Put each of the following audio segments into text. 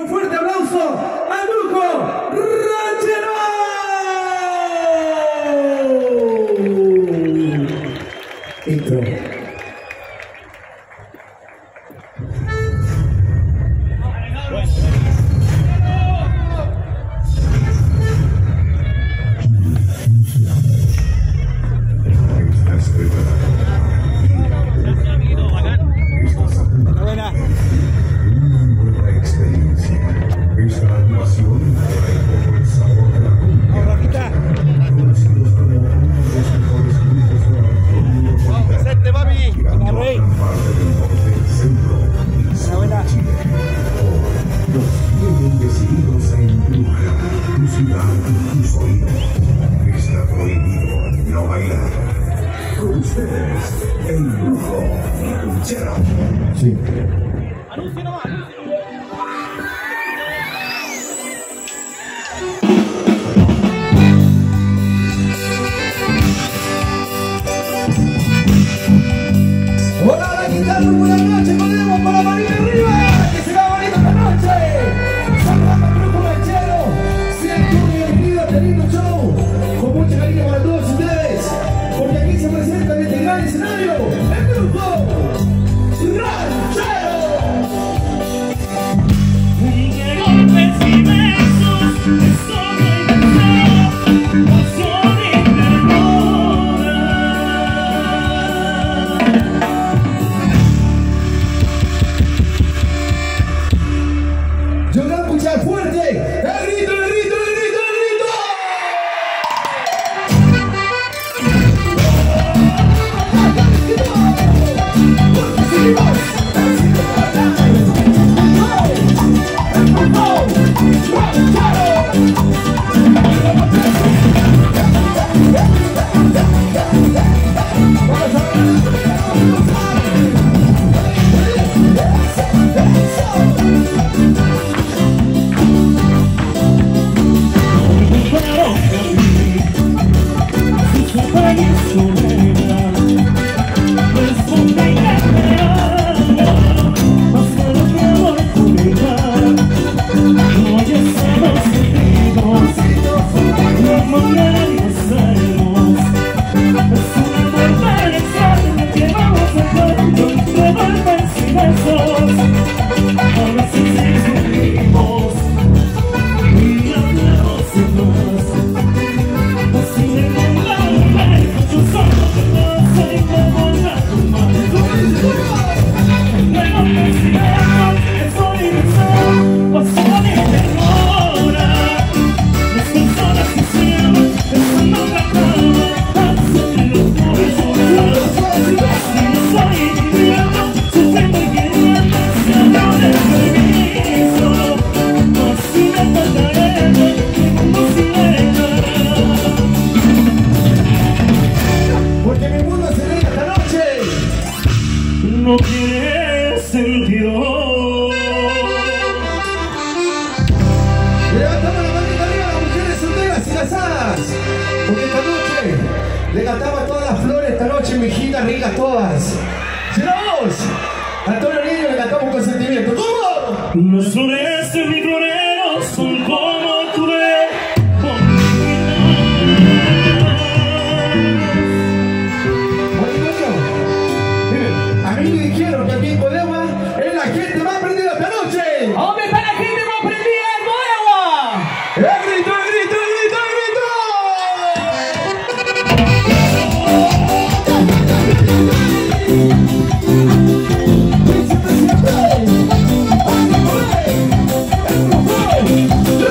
un fuerte aplauso al grupo Ranchero. Intro. Sí. Anuncio nomás. Hola, ¿qué tal? Muy buenas noches, ponemos para la manita arriba, que se va bonito esta noche. Saludando al grupo Ranchero, siempre muy divertido, este lindo show, con mucho cariño para todos ustedes, porque aquí se presenta en este gran escenario el grupo Ranchero. Yo voy a escuchar fuerte el grito, el grito, el grito, el grito. No tiene sentido. Levantamos la manita arriba a las mujeres solteras y casadas, porque esta noche le cantamos a todas las flores, esta noche mijitas ricas todas. ¡Llegamos! A todos los niños le cantamos con sentimiento. ¿Cómo? Los flores de mi florero son como tú ves. A mí me dijeron que aquí en Codewa es la gente más prendida esta noche. ¡Hombre, para la gente más prendida en Codewa! ¡El grito, el grito, el grito, el grito! ¡Siempre, siempre! ¡Ay,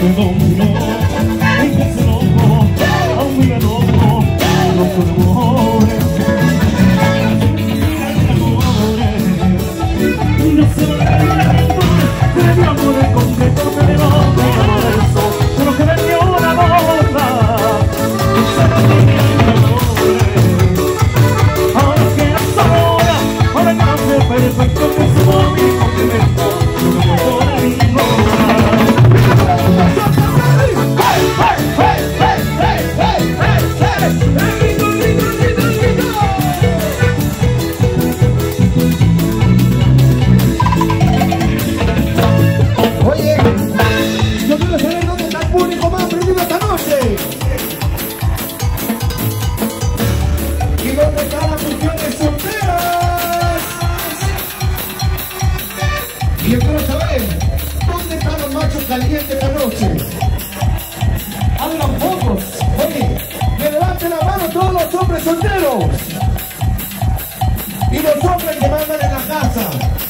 Caliente esta noche. Hablan pocos. Oye, que levanten la mano todos los hombres solteros. Y los hombres que mandan en la casa.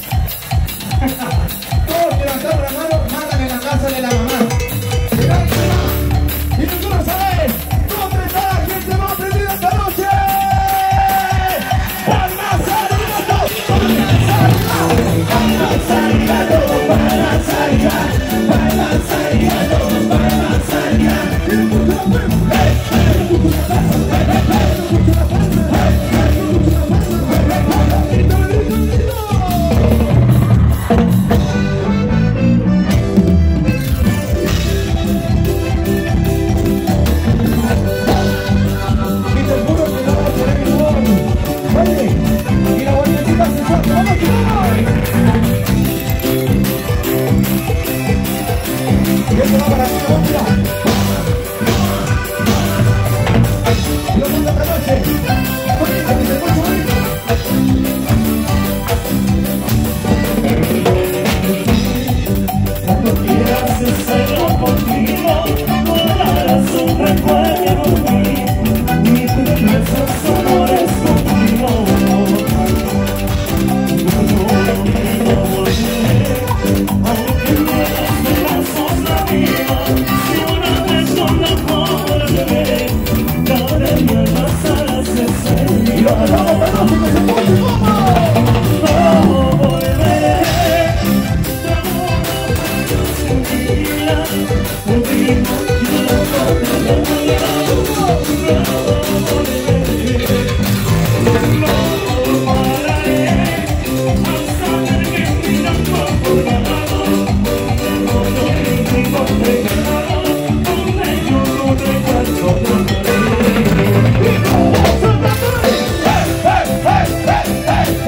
Todos que levantan la mano mandan en la casa de la mamá. Y tú no sabes dónde está la gente más prendida esta noche. ¡Palmas arriba! ¡Palmas arriba! ¡Palmas arriba!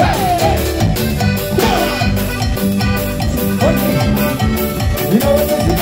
Y no voy a decir